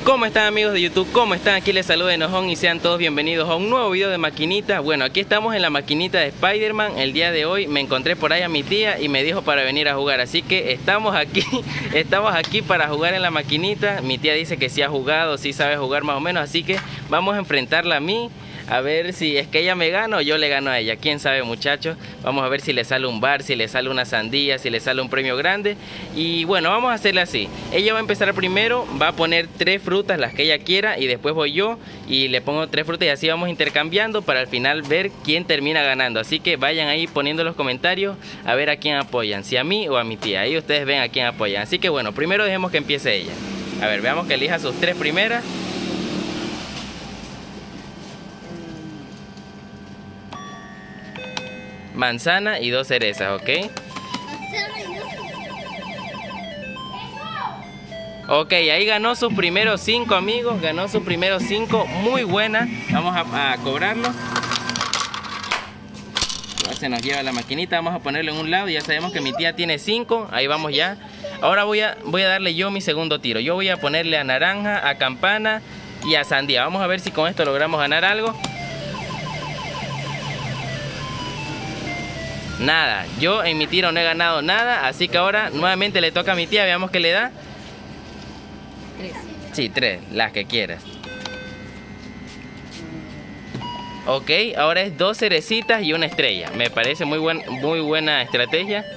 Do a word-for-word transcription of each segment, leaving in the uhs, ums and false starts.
¿Cómo están, amigos de YouTube? ¿Cómo están? Aquí les saluda Enojón y sean todos bienvenidos a un nuevo video de maquinita. Bueno, aquí estamos en la maquinita de Spider-Man. El día de hoy me encontré por ahí a mi tía y me dijo para venir a jugar. Así que estamos aquí, estamos aquí para jugar en la maquinita. Mi tía dice que sí ha jugado, sí sabe jugar más o menos. Así que vamos a enfrentarla a mí. A ver si es que ella me gana o yo le gano a ella. Quién sabe, muchachos. Vamos a ver si le sale un bar, si le sale una sandía, si le sale un premio grande. Y bueno, vamos a hacerle así. Ella va a empezar primero, va a poner tres frutas, las que ella quiera, y después voy yo y le pongo tres frutas y así vamos intercambiando para al final ver quién termina ganando. Así que vayan ahí poniendo en los comentarios a ver a quién apoyan, si a mí o a mi tía. Ahí ustedes ven a quién apoyan. Así que bueno, primero dejemos que empiece ella. A ver, veamos que elija sus tres primeras. Manzana y dos cerezas, ¿ok? Ok, ahí ganó sus primeros cinco, amigos. Ganó sus primeros cinco. Muy buena. Vamos a, a cobrarlo. Se nos lleva la maquinita. Vamos a ponerlo en un lado. Ya sabemos que mi tía tiene cinco. Ahí vamos ya. Ahora voy a, voy a darle yo mi segundo tiro. Yo voy a ponerle a naranja, a campana y a sandía. Vamos a ver si con esto logramos ganar algo. Nada, yo en mi tiro no he ganado nada, así que ahora nuevamente le toca a mi tía, veamos qué le da. Tres. Sí, tres, las que quieras. Ok, ahora es dos cerecitas y una estrella. Me parece muy, buen, muy buena estrategia.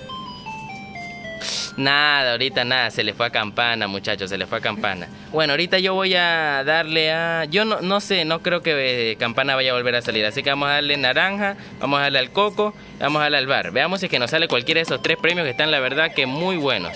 Nada, ahorita nada, se le fue a campana, muchachos, se le fue a campana. Bueno, ahorita yo voy a darle a... Yo no, no sé, no creo que eh, campana vaya a volver a salir. Así que vamos a darle naranja, vamos a darle al coco, vamos a darle al bar. Veamos si es que nos sale cualquiera de esos tres premios que están, la verdad, que muy buenos.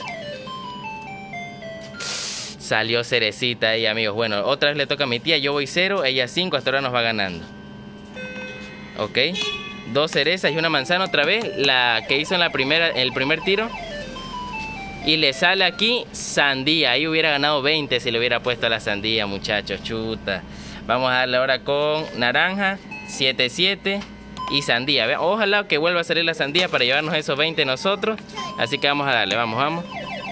Salió cerecita ahí, amigos. Bueno, otra vez le toca a mi tía, yo voy cero, ella cinco, hasta ahora nos va ganando. Ok, dos cerezas y una manzana otra vez, la que hizo en la primera, el primer tiro. Y le sale aquí sandía. Ahí hubiera ganado veinte si le hubiera puesto la sandía, muchachos. Chuta. Vamos a darle ahora con naranja, siete siete y sandía. Vean, ojalá que vuelva a salir la sandía para llevarnos esos veinte nosotros. Así que vamos a darle, vamos, vamos.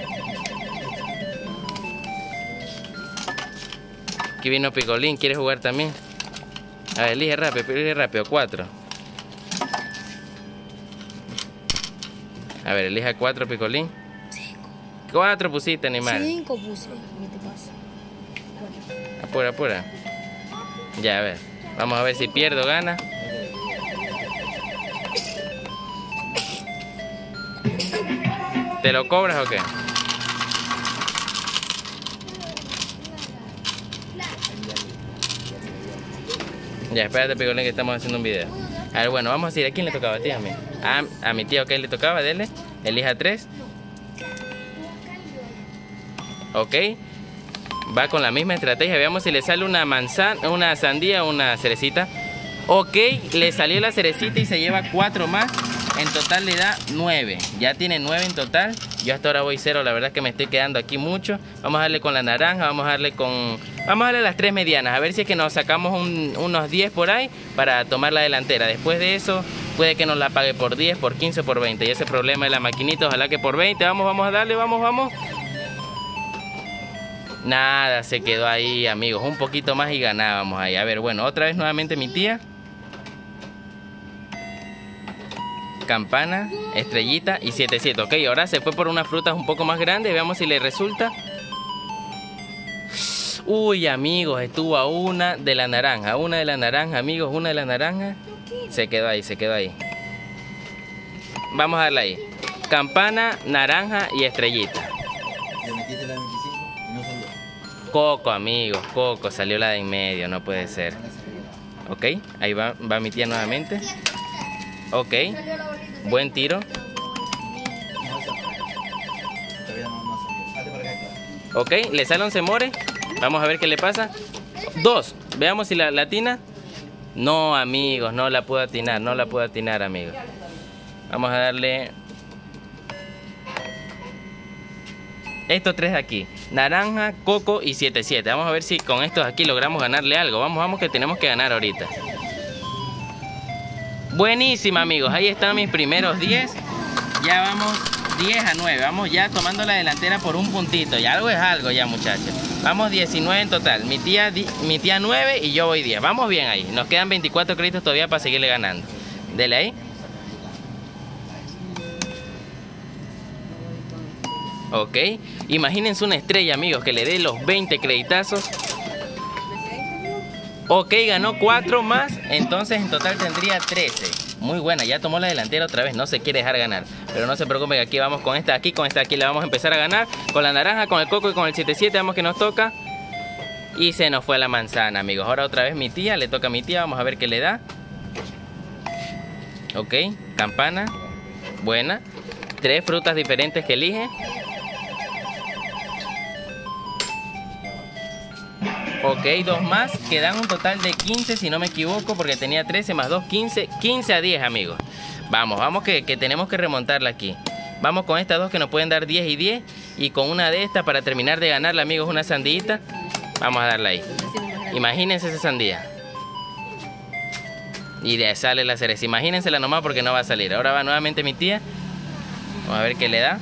Aquí vino Picolín, ¿quiere jugar también? A ver, elige rápido, elige rápido, cuatro. A ver, elija cuatro, Picolín. Cuatro pusiste, animal. Cinco puse. ¿Qué te pasa? Apura, apura. Ya, a ver. Vamos a ver si pierdo o gana. ¿Te lo cobras o qué? Ya, espérate, Picolín, que estamos haciendo un video. A ver, bueno, vamos a decir, ¿a quién le tocaba? ¿A ti, a mí? A, a mi tía, ok, le tocaba, dele. Elija tres. Ok, va con la misma estrategia. Veamos si le sale una manzana, una sandía o una cerecita. Ok, le salió la cerecita y se lleva cuatro más. En total le da nueve. Ya tiene nueve en total. Yo hasta ahora voy cero, la verdad es que me estoy quedando aquí mucho. Vamos a darle con la naranja, vamos a darle con... Vamos a darle las tres medianas, a ver si es que nos sacamos un, unos diez por ahí para tomar la delantera. Después de eso puede que nos la pague por diez, por quince, por veinte. Y ese problema de la maquinita, ojalá que por veinte. Vamos, vamos a darle, vamos, vamos. Nada, se quedó ahí, amigos. Un poquito más y ganábamos ahí. A ver, bueno, otra vez nuevamente mi tía. Campana, estrellita y siete siete. Ok, ahora se fue por unas frutas un poco más grandes. Veamos si le resulta. Uy, amigos, estuvo a una de la naranja. Una de la naranja, amigos, una de la naranja. Se quedó ahí, se quedó ahí. Vamos a darle ahí. Campana, naranja y estrellita. Coco, amigos, Coco, salió la de en medio, no puede ser. Ok, ahí va, va mi tía nuevamente. Ok, buen tiro. Ok, le sale un semore. Vamos a ver qué le pasa. Dos, veamos si la latina. No, amigos, no la puedo atinar, no la puedo atinar, amigos. Vamos a darle... Estos tres de aquí, naranja, coco y siete siete. Vamos a ver si con estos aquí logramos ganarle algo. Vamos, vamos, que tenemos que ganar ahorita. Buenísima, amigos. Ahí están mis primeros diez. Ya vamos diez a nueve. Vamos ya tomando la delantera por un puntito. Y algo es algo ya, muchachos. Vamos diecinueve en total. Mi tía, mi tía nueve y yo voy diez. Vamos bien ahí. Nos quedan veinticuatro créditos todavía para seguirle ganando. Dele ahí. Ok. Imagínense una estrella, amigos, que le dé los veinte creditazos. Ok, ganó cuatro más. Entonces en total tendría trece. Muy buena, ya tomó la delantera otra vez. No se quiere dejar ganar. Pero no se preocupe que aquí vamos con esta aquí. Con esta aquí la vamos a empezar a ganar. Con la naranja, con el coco y con el siete siete. Vamos que nos toca. Y se nos fue la manzana, amigos. Ahora otra vez mi tía. Le toca a mi tía. Vamos a ver qué le da. Ok, campana. Buena. Tres frutas diferentes que elige. Ok, dos más, quedan un total de quince si no me equivoco, porque tenía trece más dos, quince, quince a diez, amigos. Vamos, vamos que, que tenemos que remontarla aquí. Vamos con estas dos que nos pueden dar diez y diez, y con una de estas para terminar de ganarla, amigos, una sandita. Vamos a darla ahí. Imagínense esa sandía. Y de ahí sale la cereza, imagínensela nomás porque no va a salir. Ahora va nuevamente mi tía. Vamos a ver qué le da.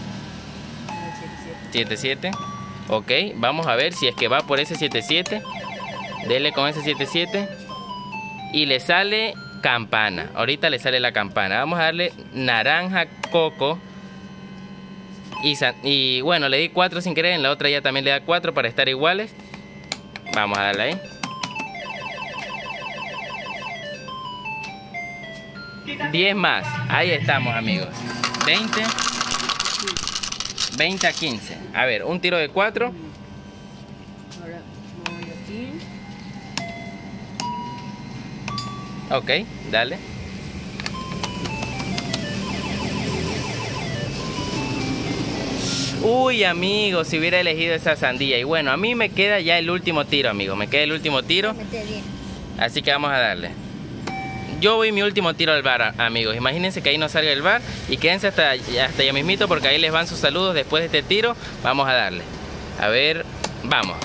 siete siete. Ok, vamos a ver si es que va por ese siete siete. Dele con ese siete siete. Y le sale campana. Ahorita le sale la campana. Vamos a darle naranja, coco. Y, y bueno, le di cuatro sin querer. En la otra ya también le da cuatro para estar iguales. Vamos a darle ahí. diez más. Ahí estamos, amigos. veinte. veinte a quince. A ver, un tiro de cuatro. Ahora voy aquí. Ok, dale. Uy, amigos, si hubiera elegido esa sandía. Y bueno, a mí me queda ya el último tiro, amigos. Me queda el último tiro. Así que vamos a darle. Yo voy mi último tiro al bar, amigos. Imagínense que ahí no salga el bar. Y quédense hasta, hasta ya mismito porque ahí les van sus saludos después de este tiro. Vamos a darle. A ver, vamos.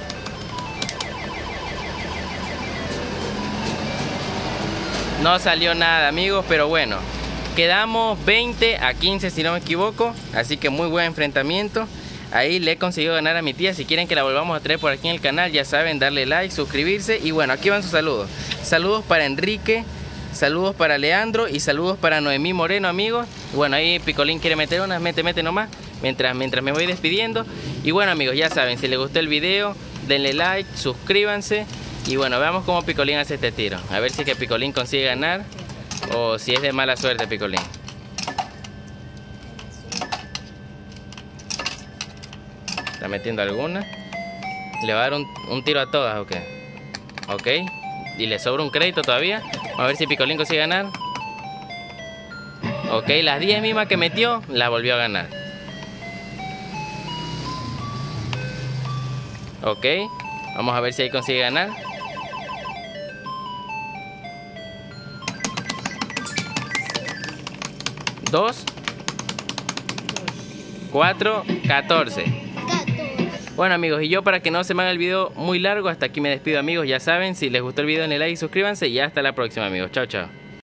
No salió nada, amigos, pero bueno. Quedamos veinte a quince si no me equivoco. Así que muy buen enfrentamiento. Ahí le he conseguido ganar a mi tía. Si quieren que la volvamos a traer por aquí en el canal, ya saben, darle like, suscribirse. Y bueno, aquí van sus saludos. Saludos para Enrique. Saludos para Leandro y saludos para Noemí Moreno, amigos. Bueno, ahí Picolín quiere meter unas, mete, mete nomás, mientras, mientras me voy despidiendo. Y bueno, amigos, ya saben, si les gustó el video, denle like, suscríbanse. Y bueno, veamos cómo Picolín hace este tiro. A ver si es que Picolín consigue ganar o si es de mala suerte Picolín. Está metiendo alguna. ¿Le va a dar un, un tiro a todas o qué? Ok. Y le sobra un crédito todavía. Vamos a ver si Picolín consigue ganar. Ok, las diez mismas que metió, la volvió a ganar. Ok, vamos a ver si ahí consigue ganar. Dos, cuatro, catorce. Bueno, amigos, y yo para que no se me haga el video muy largo, hasta aquí me despido, amigos. Ya saben, si les gustó el video denle like y suscríbanse y hasta la próxima, amigos. Chao, chao.